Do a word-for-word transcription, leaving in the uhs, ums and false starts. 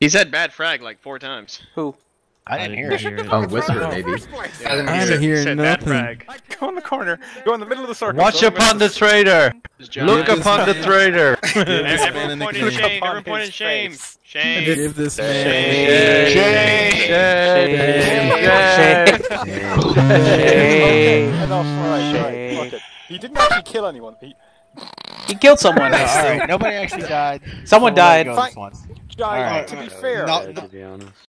He said bad frag like four times. Who? I didn't hear it. A whisper, maybe. I didn't hear nothing. Frag. Go in the corner. Go in the middle of the circle. Watch Go in the upon the traitor. Look this upon the man- traitor. Everyone the pointed game. shame. Upon Everyone pointed his shame. face. Shame. Give this man. Shame. Shame. Enough, alright, alright, fuck it. He didn't actually kill anyone. He He killed someone. Alright, nobody actually died. Someone died. Go this once. died, Alright. to be fair. Not- To be honest.